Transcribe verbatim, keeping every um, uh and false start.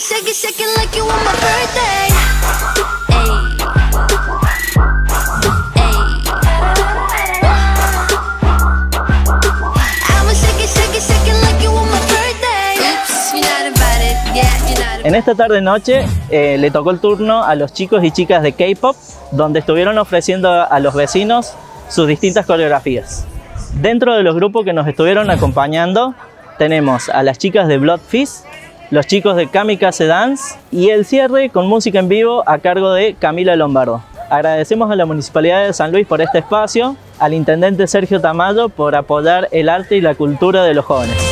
shake it, shake it like you want my birthday. I'ma shake it, shake it, shake it like you want my birthday. Oops, you're not invited. Yeah, you're not invited. En esta tarde-noche eh, le tocó el turno a los chicos y chicas de K-pop, donde estuvieron ofreciendo a los vecinos sus distintas coreografías. Dentro de los grupos que nos estuvieron acompañando, tenemos a las chicas de Blood Fist, los chicos de Kamikaze Dance y el cierre con música en vivo a cargo de Camila Lombardo. Agradecemos a la Municipalidad de San Luis por este espacio, al Intendente Sergio Tamayo por apoyar el arte y la cultura de los jóvenes.